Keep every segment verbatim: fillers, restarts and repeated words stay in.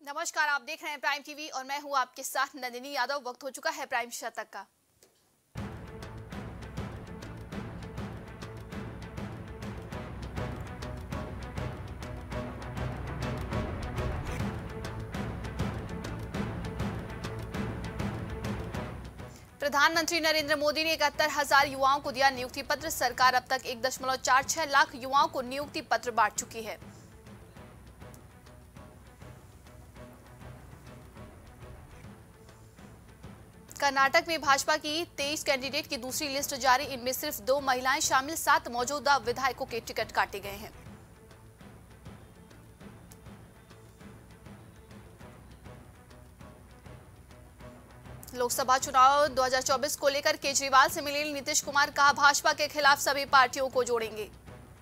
नमस्कार, आप देख रहे हैं प्राइम टीवी और मैं हूं आपके साथ नंदिनी यादव। वक्त हो चुका है प्राइम शतक का। प्रधानमंत्री नरेंद्र मोदी ने इकहत्तर हजार युवाओं को दिया नियुक्ति पत्र। सरकार अब तक एक दशमलव चार छह लाख युवाओं को नियुक्ति पत्र बांट चुकी है। कर्नाटक में भाजपा की तेईस कैंडिडेट की दूसरी लिस्ट जारी। इनमें सिर्फ दो महिलाएं शामिल, सात मौजूदा विधायकों के टिकट काटे गए हैं। लोकसभा चुनाव दो हज़ार चौबीस को लेकर केजरीवाल से मिले नीतीश कुमार, कहा भाजपा के खिलाफ सभी पार्टियों को जोड़ेंगे।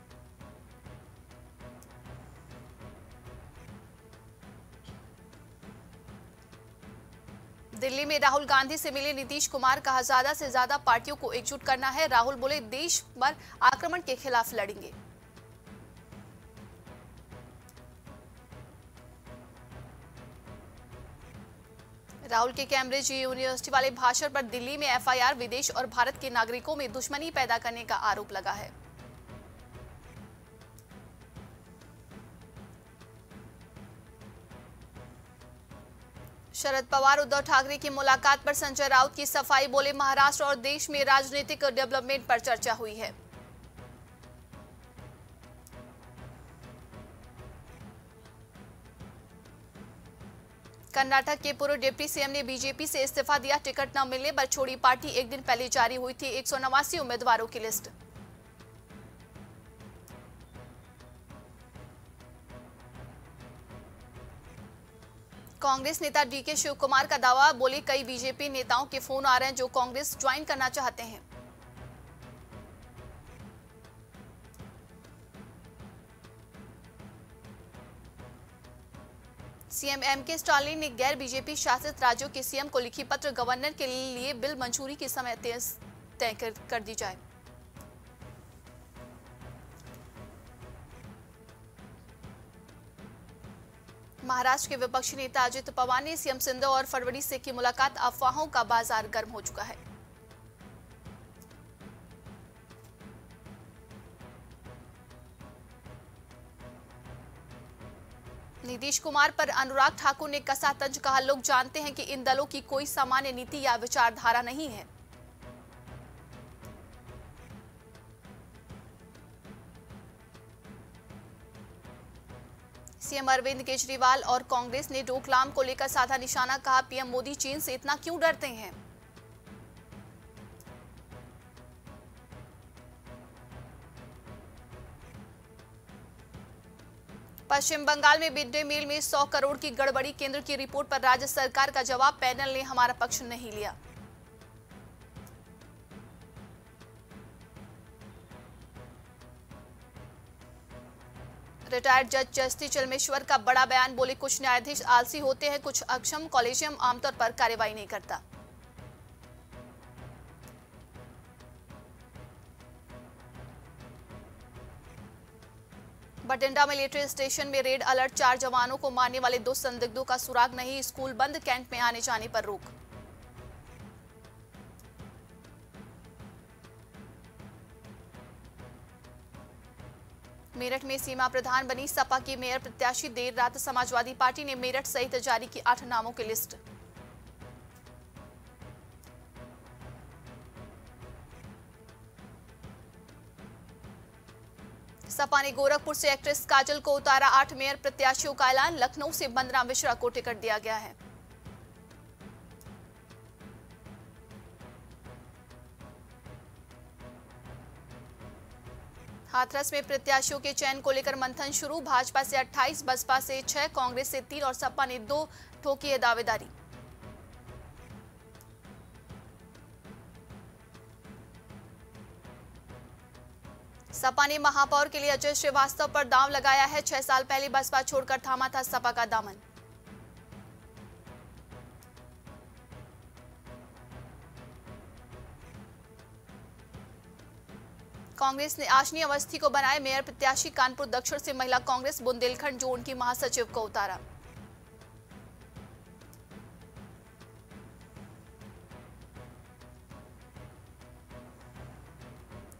दिल्ली में राहुल गांधी से मिले नीतीश कुमार, कहा ज्यादा से ज्यादा पार्टियों को एकजुट करना है। राहुल बोले देश भर आक्रमण के खिलाफ लड़ेंगे। राहुल के कैम्ब्रिज यूनिवर्सिटी वाले भाषण पर दिल्ली में एफ आई आर, विदेश और भारत के नागरिकों में दुश्मनी पैदा करने का आरोप लगा है। शरद पवार उद्धव ठाकरे की मुलाकात पर संजय राउत की सफाई, बोले महाराष्ट्र और देश में राजनीतिक डेवलपमेंट पर चर्चा हुई है। कर्नाटक के पूर्व डिप्टी सीएम ने बीजेपी से इस्तीफा दिया। टिकट न मिलने पर छोड़ी पार्टी। एक दिन पहले जारी हुई थी एक सौ नवासी उम्मीदवारों की लिस्ट। कांग्रेस नेता डी के शिव कुमार का दावा, बोले कई बीजेपी नेताओं के फोन आ रहे हैं जो कांग्रेस ज्वाइन करना चाहते हैं। सीएम एम के स्टालिन ने गैर बीजेपी शासित राज्यों के सीएम को लिखी पत्र, गवर्नर के लिए बिल मंजूरी की समय तय कर, कर दी जाए। महाराष्ट्र के विपक्षी नेता अजित पवार ने सीएम शिंदे और फडणवीस से की मुलाकात। अफवाहों का बाजार गर्म हो चुका है। नीतीश कुमार पर अनुराग ठाकुर ने कसा तंज, कहा लोग जानते हैं कि इन दलों की कोई सामान्य नीति या विचारधारा नहीं है। सीएम अरविंद केजरीवाल और कांग्रेस ने डोकलाम को लेकर साधा निशाना, कहा पीएम मोदी चीन से इतना क्यों डरते हैं। पश्चिम बंगाल में मिड डे मील में सौ करोड़ की गड़बड़ी, केंद्र की रिपोर्ट पर राज्य सरकार का जवाब, पैनल ने हमारा पक्ष नहीं लिया। रिटायर्ड जज जस्टिस चलमेश्वर का बड़ा बयान, बोले कुछ न्यायाधीश आलसी होते हैं, कुछ अक्षम कॉलेजियम आमतौर पर कार्रवाई नहीं करता। बठिंडा मिलिट्री स्टेशन में रेड अलर्ट, चार जवानों को मारने वाले दो संदिग्धों का सुराग नहीं। स्कूल बंद, कैंट में आने जाने पर रोक। मेरठ में सीमा प्रधान बनी सपा की मेयर प्रत्याशी, देर रात समाजवादी पार्टी ने मेरठ सहित जारी की आठ नामों की लिस्ट। सपा ने गोरखपुर से एक्ट्रेस काजल को उतारा, आठ मेयर प्रत्याशियों का ऐलान। लखनऊ से बंदना मिश्रा को टिकट दिया गया है। हाथरस में प्रत्याशियों के चयन को लेकर मंथन शुरू। भाजपा से अट्ठाईस, बसपा से छह, कांग्रेस से तीन और सपा ने दो ठोकी है दावेदारी। सपा ने महापौर के लिए अजय श्रीवास्तव पर दांव लगाया है। छह साल पहले बसपा छोड़कर थामा था सपा का दामन। कांग्रेस ने आशनी अवस्थी को बनाए मेयर प्रत्याशी। कानपुर दक्षिण से महिला कांग्रेस बुंदेलखंड जोन की महासचिव को उतारा।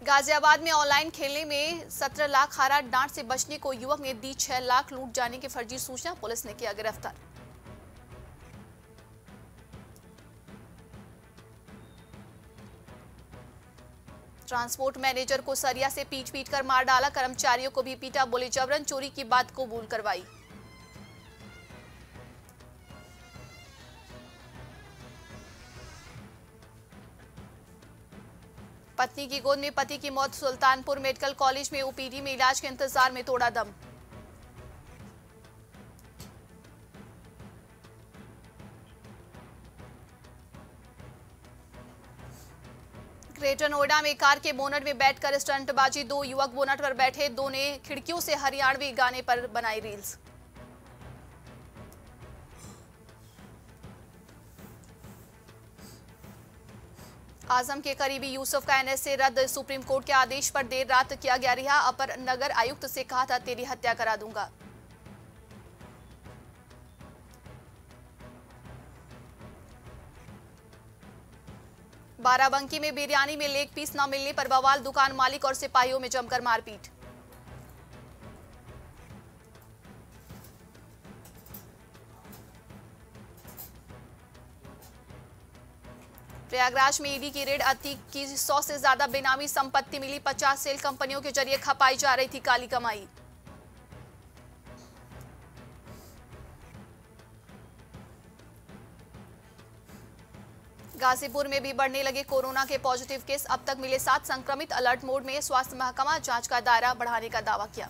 गाजियाबाद में ऑनलाइन खेलने में सत्रह लाख हारा, डांट से बचने को युवक ने दी छह लाख, लूट जाने की फर्जी सूचना, पुलिस ने किया गिरफ्तार। ट्रांसपोर्ट मैनेजर को सरिया से पीट पीट कर मार डाला, कर्मचारियों को भी पीटा, बोले जबरन चोरी की बात कबूल करवाई। पत्नी की गोद में पति की मौत, सुल्तानपुर मेडिकल कॉलेज में ओपीडी में इलाज के इंतजार में तोड़ा दम। ग्रेटर नोएडा में कार के बोनट में बैठकर स्टंटबाजी, दो युवक बोनट पर बैठे, दो ने खिड़कियों से हरियाणवी गाने पर बनाई रील्स। आजम के करीबी यूसुफ का एनएसए रद्द, सुप्रीम कोर्ट के आदेश पर देर रात किया गया रिहा, अपर नगर आयुक्त से कहा था तेरी हत्या करा दूंगा। बाराबंकी में बिरयानी में लेग पीस न मिलने पर बवाल, दुकान मालिक और सिपाहियों में जमकर मारपीट। प्रयागराज में ईडी की रेड, अतीक की सौ से ज्यादा बेनामी संपत्ति मिली, पचास सेल कंपनियों के जरिए खपाई जा रही थी काली कमाई। गाजीपुर में भी बढ़ने लगे कोरोना के पॉजिटिव केस, अब तक मिले सात संक्रमित, अलर्ट मोड में स्वास्थ्य महकमा जांच का दायरा बढ़ाने का दावा किया।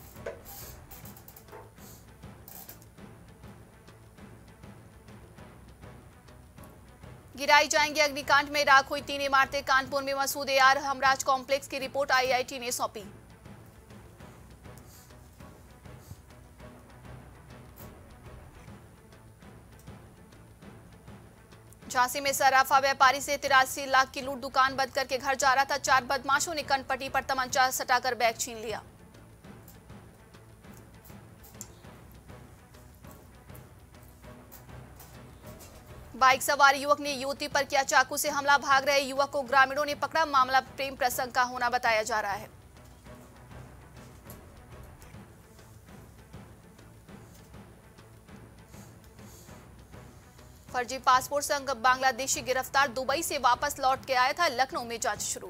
गिराई जाएंगे अग्निकांड में राख हुई तीन इमारतें, कानपुर में Masood A R Hamraj complex की रिपोर्ट आईआईटी ने सौंपी। झांसी में सराफा व्यापारी से तिरासी लाख की लूट, दुकान बंद करके घर जा रहा था, चार बदमाशों ने कनपट्टी पर तमंचा सटाकर बैग छीन लिया। बाइक सवार युवक ने युवती पर किया चाकू से हमला, भाग रहे युवक को ग्रामीणों ने पकड़ा, मामला प्रेम प्रसंग का होना बताया जा रहा है। फर्जी पासपोर्ट संग बांग्लादेशी गिरफ्तार, दुबई से वापस लौट के आया था, लखनऊ में जांच शुरू।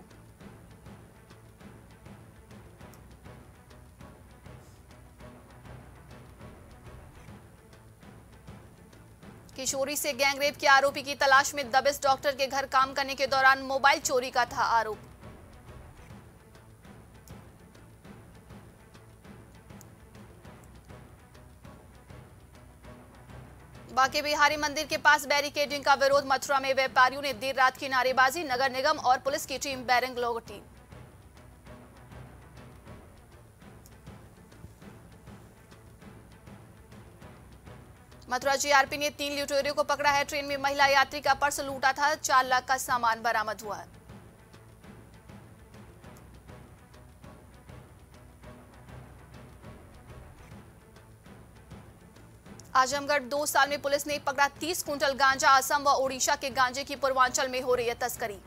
किशोरी से गैंगरेप के आरोपी की तलाश में दबिश, डॉक्टर के घर काम करने के दौरान मोबाइल चोरी का था आरोप। बांके बिहारी मंदिर के पास बैरिकेडिंग का विरोध, मथुरा में व्यापारियों ने देर रात की नारेबाजी, नगर निगम और पुलिस की टीम बैरंग लौटी। मथुरा जीआरपी ने तीन लुटेरों को पकड़ा है, ट्रेन में महिला यात्री का पर्स लूटा था, चार लाख का सामान बरामद हुआ है। आजमगढ़ दो साल में पुलिस ने पकड़ा तीस कुंटल गांजा, असम व ओडिशा के गांजे की पूर्वांचल में हो रही है तस्करी।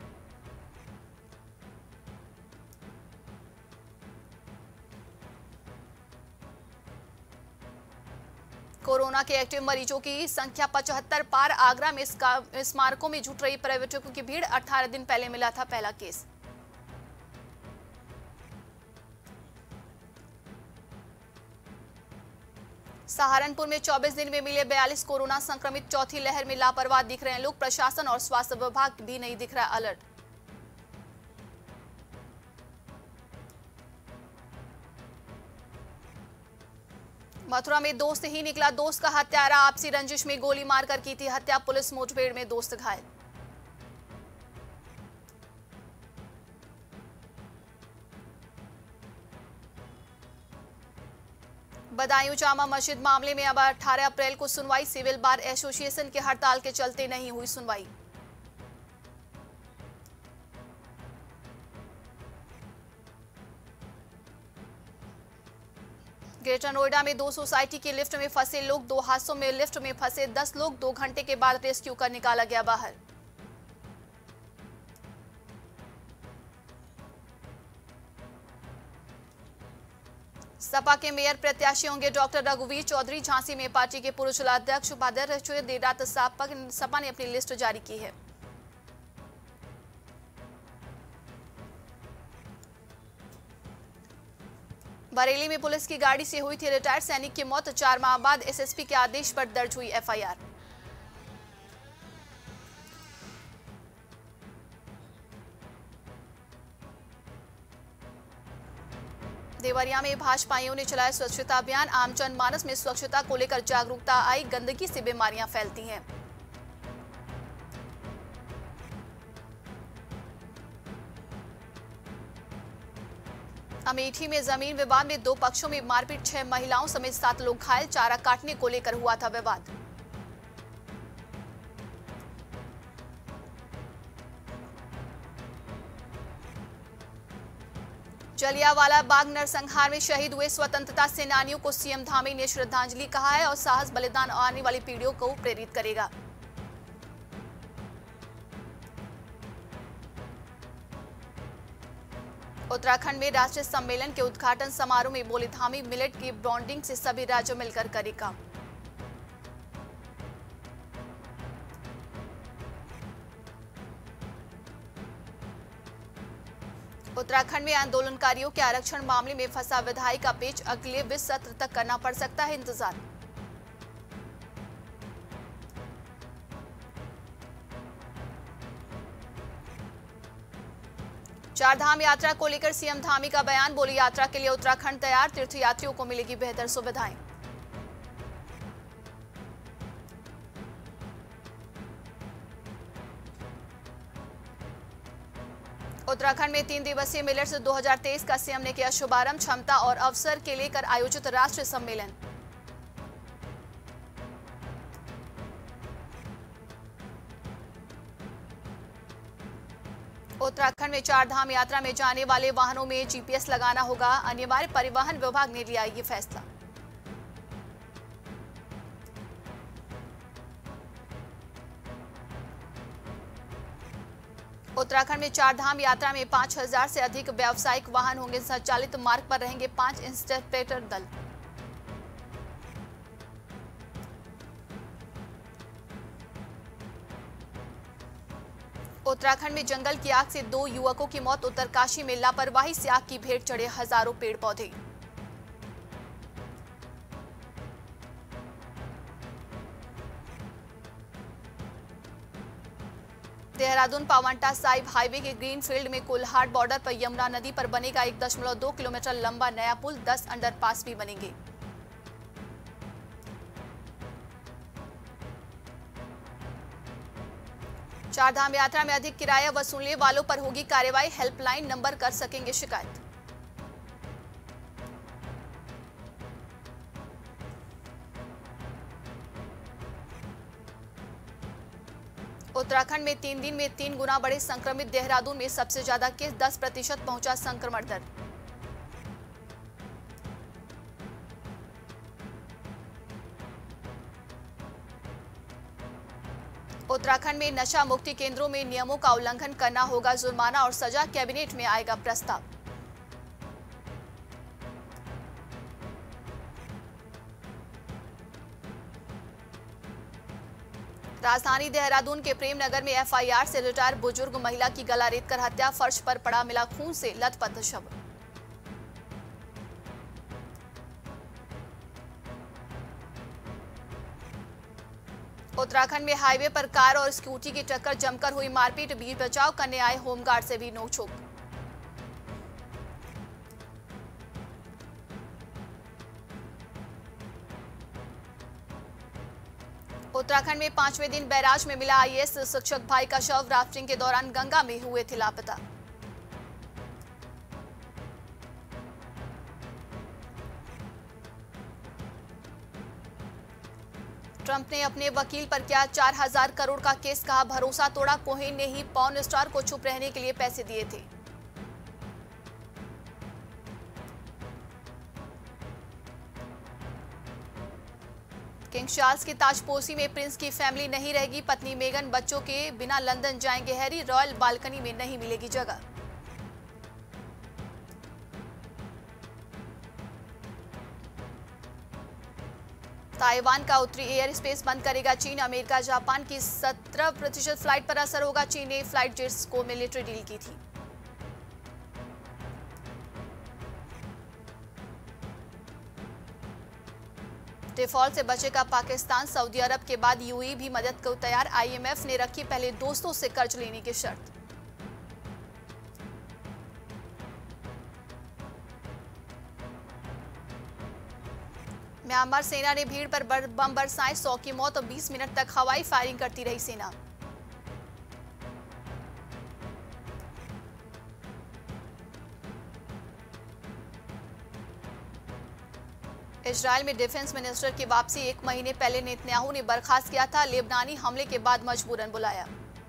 कोरोना के एक्टिव मरीजों की संख्या पचहत्तर पार, आगरा में स्मारकों में जुट रही पर्यटकों की भीड़, अठारह दिन पहले मिला था पहला केस। सहारनपुर में चौबीस दिन में मिले बयालीस कोरोना संक्रमित, चौथी लहर में लापरवाह दिख रहे हैं लोग, प्रशासन और स्वास्थ्य विभाग भी नहीं दिख रहा अलर्ट। मथुरा में दोस्त ही निकला दोस्त का हत्यारा, आपसी रंजिश में गोली मारकर की थी हत्या, पुलिस मुठभेड़ में दोस्त घायल। बदायूं जामा मस्जिद मामले में अब अठारह अप्रैल को सुनवाई, सिविल बार एसोसिएशन के हड़ताल के चलते नहीं हुई सुनवाई। ग्रेटर नोएडा में दो सोसाइटी की लिफ्ट में फंसे लोग, दो हादसों में लिफ्ट में फंसे दस लोग, दो घंटे के बाद रेस्क्यू कर निकाला गया बाहर। सपा के मेयर प्रत्याशी होंगे डॉक्टर रघुवीर चौधरी। झांसी में पार्टी के पूर्व जिलाध्यक्ष उपाध्यक्ष रह चुके देर रात सपा ने अपनी लिस्ट जारी की है। बरेली में पुलिस की गाड़ी से हुई थी रिटायर्ड सैनिक की मौत। चार माह बाद एसएसपी के आदेश पर दर्ज हुई एफआईआर। देवरिया में भाजपाइयों ने चलाया स्वच्छता अभियान। आम जनमानस में स्वच्छता को लेकर जागरूकता आई। गंदगी से बीमारियां फैलती हैं। अमेठी में जमीन विवाद में दो पक्षों में मारपीट। छह महिलाओं समेत सात लोग घायल। चारा काटने को लेकर हुआ था विवाद। जलियांवाला बाग नरसंहार में शहीद हुए स्वतंत्रता सेनानियों को सीएम धामी ने श्रद्धांजलि कहा है और साहस बलिदान आने वाली पीढ़ियों को प्रेरित करेगा। उत्तराखंड में राष्ट्रीय सम्मेलन के उद्घाटन समारोह में बोले धामी, मिलेट की बॉन्डिंग से सभी राज्य मिलकर करे काम। उत्तराखंड में आंदोलनकारियों के आरक्षण मामले में फंसा विधायी का पेच। अगले वित्त सत्र तक करना पड़ सकता है इंतजार। चारधाम यात्रा को लेकर सीएम धामी का बयान। बोली, यात्रा के लिए उत्तराखंड तैयार। तीर्थयात्रियों को मिलेगी बेहतर सुविधाएं। उत्तराखंड में तीन दिवसीय मिलेट्स दो हज़ार तेईस का सीएम ने किया शुभारंभ। क्षमता और अवसर के लेकर आयोजित राष्ट्रीय सम्मेलन। उत्तराखंड में चारधाम यात्रा में जाने वाले वाहनों में जीपीएस लगाना होगा अनिवार्य। परिवहन विभाग ने लिया ये फैसला। उत्तराखंड में चारधाम यात्रा में पांच हजार से अधिक व्यावसायिक वाहन होंगे संचालित। मार्ग पर रहेंगे पांच इंस्पेक्टर दल। उत्तराखंड में जंगल की आग से दो युवकों की मौत। उत्तरकाशी में लापरवाही से आग की भेंट चढ़े हजारों पेड़ पौधे। देहरादून पावंटा साहिब हाईवे के ग्रीनफील्ड में कोल्हाट बॉर्डर पर यमुना नदी पर बनेगा एक दशमलव दो किलोमीटर लंबा नया पुल। दस अंडरपास भी बनेंगे। चारधाम यात्रा में अधिक किराया वसूलने वालों पर होगी कार्रवाई। हेल्पलाइन नंबर कर सकेंगे शिकायत। उत्तराखंड में तीन दिन में तीन गुना बढ़े संक्रमित। देहरादून में सबसे ज्यादा केस। दस प्रतिशत पहुंचा संक्रमण दर। उत्तराखंड में नशा मुक्ति केंद्रों में नियमों का उल्लंघन करना होगा जुर्माना और सजा। कैबिनेट में आएगा प्रस्ताव। राजधानी देहरादून के प्रेम नगर में एफआईआर से रिटायर बुजुर्ग महिला की गला रेतकर हत्या। फर्श पर पड़ा मिला खून से लथपथ शव। उत्तराखंड में हाईवे पर कार और स्कूटी की टक्कर। जमकर हुई मारपीट। बीच बचाव करने आए होमगार्ड से भी नोकझोंक। उत्तराखंड में पांचवें दिन बैराज में मिला आईएएस शिक्षक भाई का शव। राफ्टिंग के दौरान गंगा में हुए थे लापता। ट्रंप ने अपने वकील पर किया चार हजार करोड़ का केस। कहा, भरोसा तोड़ा। कोहेन ने ही पॉर्न स्टार को चुप रहने के लिए पैसे दिए थे। किंग चार्ल्स की ताजपोशी में प्रिंस की फैमिली नहीं रहेगी। पत्नी मेगन बच्चों के बिना लंदन जाएंगे हैरी। रॉयल बालकनी में नहीं मिलेगी जगह। ताइवान का उत्तरी एयर स्पेस बंद करेगा चीन। अमेरिका जापान की सत्रह प्रतिशत फ्लाइट पर असर होगा। चीन ने फ्लाइट जेट्स को मिलिट्री डील की थी। डिफॉल्ट से बचेगा पाकिस्तान। सऊदी अरब के बाद यूएई भी मदद को तैयार। आईएमएफ ने रखी पहले दोस्तों से कर्ज लेने की शर्त। म्यांमार सेना ने भीड़ पर बम बरसाए। सौ की मौत और बीस मिनट तक हवाई फायरिंग करती रही सेना। इजरायल में डिफेंस मिनिस्टर की वापसी। एक महीने पहले नेतन्याहू ने बर्खास्त किया था। लेबनानी हमले के बाद मजबूरन बुलाया।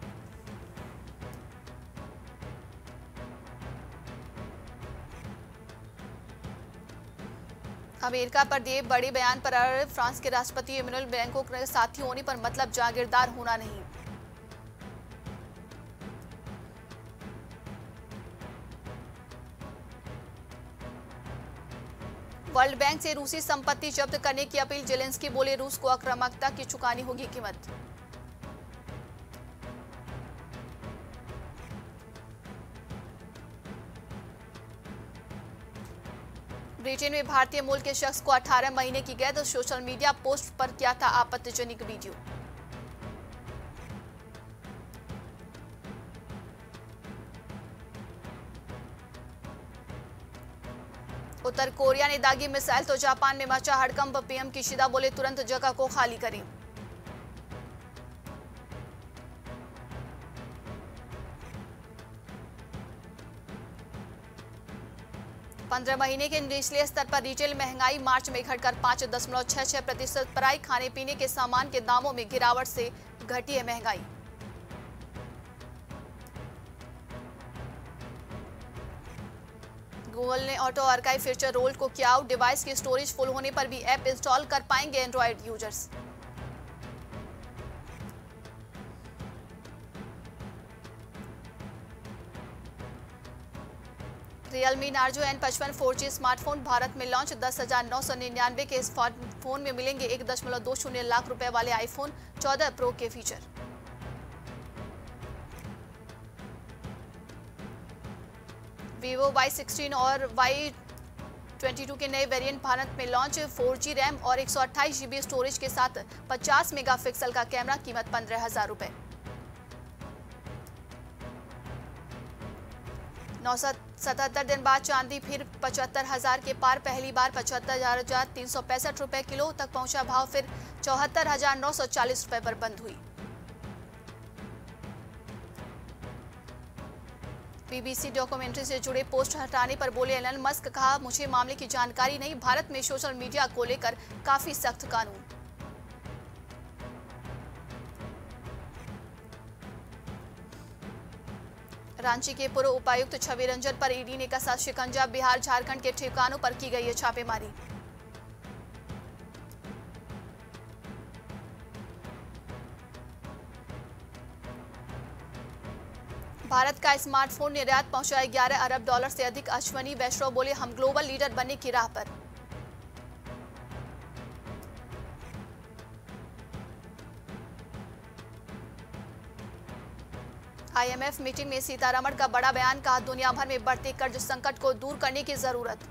अमेरिका पर दिए बड़े बयान पर अड़े फ्रांस के राष्ट्रपति इमैनुअल मैक्रों के साथी होने पर मतलब जागीरदार होना नहीं। वर्ल्ड बैंक से रूसी संपत्ति जब्त करने की अपील। जेलेंस्की बोले रूस को आक्रामकता की चुकानी होगी कीमत। ब्रिटेन में भारतीय मूल के शख्स को अठारह महीने की कैद। सोशल मीडिया पोस्ट पर किया था आपत्तिजनक वीडियो। उत्तर कोरिया ने दागी मिसाइल तो जापान में मचा हड़कंप। पीएम किशिदा बोले तुरंत जगह को खाली करें। पंद्रह महीने के निचले स्तर पर रिटेल महंगाई मार्च में घटकर पांच दशमलव छह छह प्रतिशत पर आई। खाने पीने के सामान के दामों में गिरावट से घटी है महंगाई। गूगल ने ऑटो आर्काइव फीचर रोल को किया आउट। डिवाइस की स्टोरेज फुल होने पर भी ऐप इंस्टॉल कर पाएंगे Android users. Realme Narzo N पचपन फोर जी स्मार्टफोन भारत में लॉन्च। दस हजार नौ सौ निन्यानवे के स्मार्टफोन में मिलेंगे एक दशमलव दो शून्य लाख रुपए वाले आईफोन चौदह प्रो के फीचर। वीवो वाई सिक्सटीन और वाई ट्वेंटी टू के नए वेरिएंट भारत में लॉन्च। फोर जी रैम और एक सौ अट्ठाईस जीबी स्टोरेज के साथ पचास मेगापिक्सल का कैमरा। कीमत पंद्रह हजार रुपए। नौ सौ सतहत्तर दिन बाद चांदी फिर पचहत्तर हजार के पार। पहली बार पचहत्तर हजार तीन सौ पैंसठ रुपए किलो तक पहुंचा भाव। फिर चौहत्तर हजार नौ सौ चालीस रुपए पर बंद हुई। बीबीसी डॉक्यूमेंट्री से जुड़े पोस्ट हटाने पर बोले एलन मस्क। कहा मुझे मामले की जानकारी नहीं। भारत में सोशल मीडिया को लेकर काफी सख्त कानून। रांची के पूर्व उपायुक्त छवि रंजन पर ईडी ने कसा शिकंजा। बिहार झारखंड के ठिकानों पर की गई है छापेमारी। भारत का स्मार्टफोन निर्यात पहुंचाए ग्यारह अरब डॉलर से अधिक। अश्वनी वैष्णव बोले हम ग्लोबल लीडर बनने की राह पर। आईएमएफ मीटिंग में सीतारमण का बड़ा बयान। कहा दुनिया भर में बढ़ते कर्ज संकट को दूर करने की जरूरत।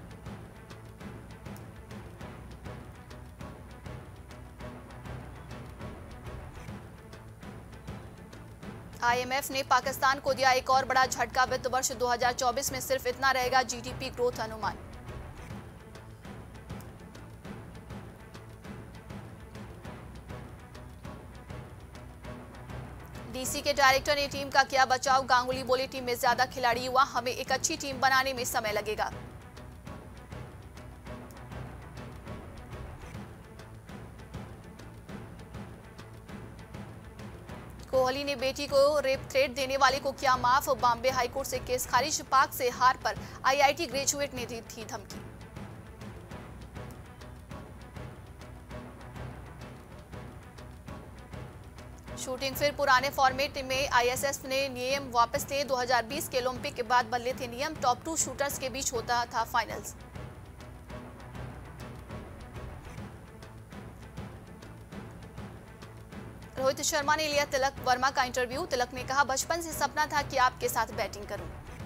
आईएमएफ ने पाकिस्तान को दिया एक और बड़ा झटका। वित्त वर्ष दो हजार चौबीस में सिर्फ इतना रहेगा जीडीपी ग्रोथ अनुमान। डीसी के डायरेक्टर ने टीम का किया बचाव। गांगुली बोले टीम में ज्यादा खिलाड़ी युवा, हमें एक अच्छी टीम बनाने में समय लगेगा। कोहली ने बेटी को रेप थ्रेट देने वाले को किया माफ। बॉम्बे हाईकोर्ट से केस खारिज। पाक से हार पर आईआईटी ग्रेजुएट ने दी थी धमकी। शूटिंग फिर पुराने फॉर्मेट में। आईएसएस ने नियम वापस लिए। दो हज़ार बीस के ओलंपिक के बाद बदले थे नियम। टॉप टू शूटर्स के बीच होता था फाइनल्स। रोहित शर्मा ने लिया तिलक वर्मा का इंटरव्यू। तिलक ने कहा, बचपन से सपना था कि आपके साथ बैटिंग करूं।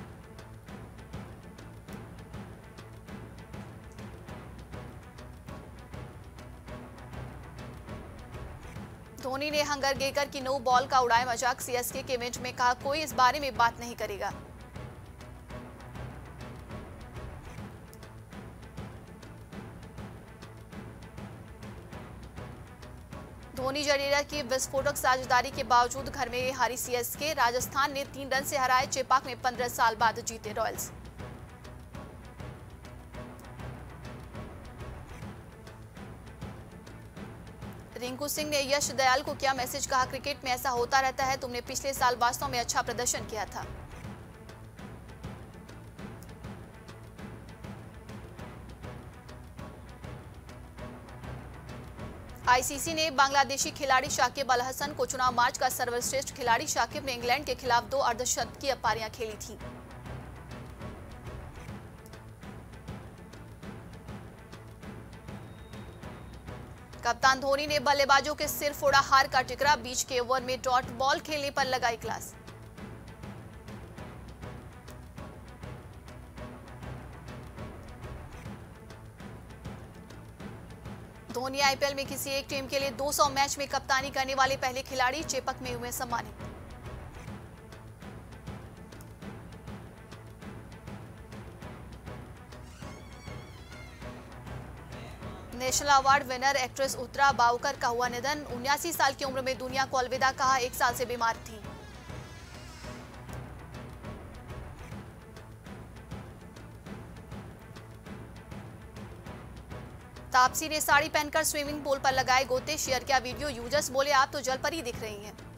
धोनी ने हंगरगेकर की नो बॉल का उड़ाया मजाक। सीएसके के इवेंट में कहा, कोई इस बारे में बात नहीं करेगा। धोनी जडेजा की विस्फोटक साझेदारी के बावजूद घर में हारी सीएसके। राजस्थान ने तीन रन से हराए चेपाक में पंद्रह साल बाद जीते रॉयल्स। रिंकू सिंह ने यश दयाल को क्या मैसेज कहा, क्रिकेट में ऐसा होता रहता है, तुमने पिछले साल वास्तव में अच्छा प्रदर्शन किया था। आईसीसी ने बांग्लादेशी खिलाड़ी शाकिब अल हसन को चुना मार्च का सर्वश्रेष्ठ खिलाड़ी। शाकिब ने इंग्लैंड के खिलाफ दो अर्धशतकीय पारियां खेली थी। कप्तान धोनी ने बल्लेबाजों के सिर फोड़ा हार का टिकरा। बीच के ओवर में डॉट बॉल खेलने पर लगाई क्लास। धोनी आईपीएल में किसी एक टीम के लिए दो सौ मैच में कप्तानी करने वाले पहले खिलाड़ी। चेपक में हुए सम्मानित। National award winner actress Uttara Bavkar का हुआ निधन। उन्यासी साल की उम्र में दुनिया को अलविदा कहा। एक साल से बीमार थी। तापसी ने साड़ी पहनकर स्विमिंग पूल पर लगाए गोते। शेयर किया वीडियो। यूजर्स बोले, आप तो जल परी दिख रही हैं।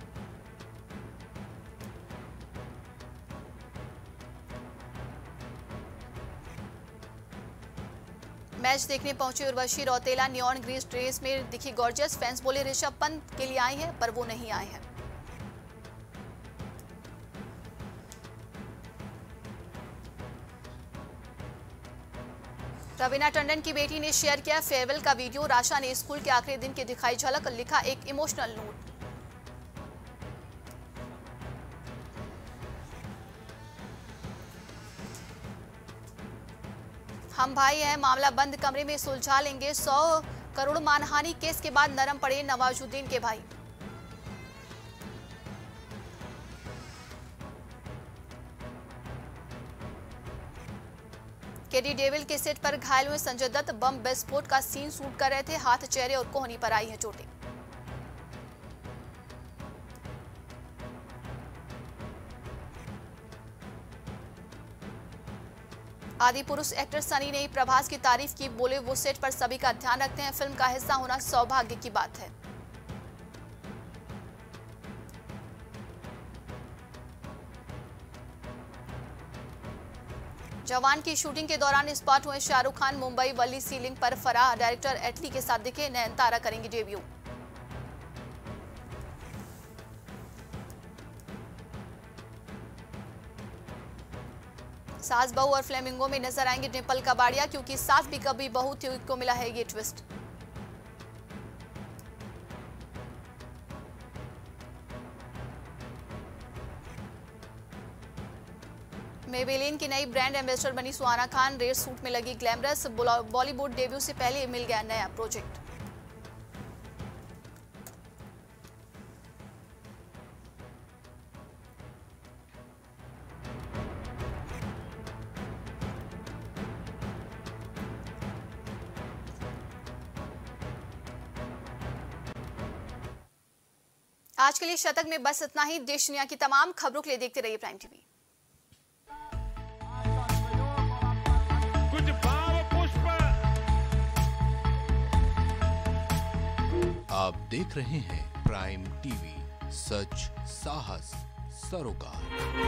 मैच देखने पहुंची Urvashi Rautela neon green dress में दिखी गॉर्जियस। फैंस बोले, ऋषभ पंत के लिए आई हैं, पर वो नहीं आए हैं। रवीना टंडन की बेटी ने शेयर किया फेयरवेल का वीडियो। राशा ने स्कूल के आखिरी दिन की दिखाई झलक। लिखा एक इमोशनल नोट। हम भाई हैं, मामला बंद कमरे में सुलझा लेंगे। सौ करोड़ मानहानि केस के बाद नरम पड़े नवाजुद्दीन के भाई। केडी डेविल के सेट पर घायल हुए संजय दत्त। बम विस्फोट का सीन शूट कर रहे थे। हाथ, चेहरे और कोहनी पर आई हैं चोटें। आदि पुरुष एक्टर सनी ने प्रभास की तारीफ की। बोले, वो सेट पर सभी का ध्यान रखते हैं। फिल्म का हिस्सा होना सौभाग्य की बात है। जवान की शूटिंग के दौरान स्पॉट हुए शाहरुख खान। मुंबई वली सीलिंग पर फरार। डायरेक्टर एटली के साथ दिखे। नयनतारा करेंगी डेब्यू। सास बहू और फ्लेमिंगो में नजर आएंगे डिंपल कबाड़िया, क्योंकि सास भी कभी बहू थी को मिला है ये ट्विस्ट। मेबेलिन की नई ब्रांड एम्बेसडर बनी सुहाना खान। रेड सूट में लगी ग्लैमरस। बॉलीवुड डेब्यू से पहले मिल गया नया प्रोजेक्ट। आज के लिए शतक में बस इतना ही। देश दुनिया की तमाम खबरों के लिए देखते रहिए प्राइम टीवी। कुछ भाव पुष्प। आप देख रहे हैं प्राइम टीवी, सच साहस सरोकार।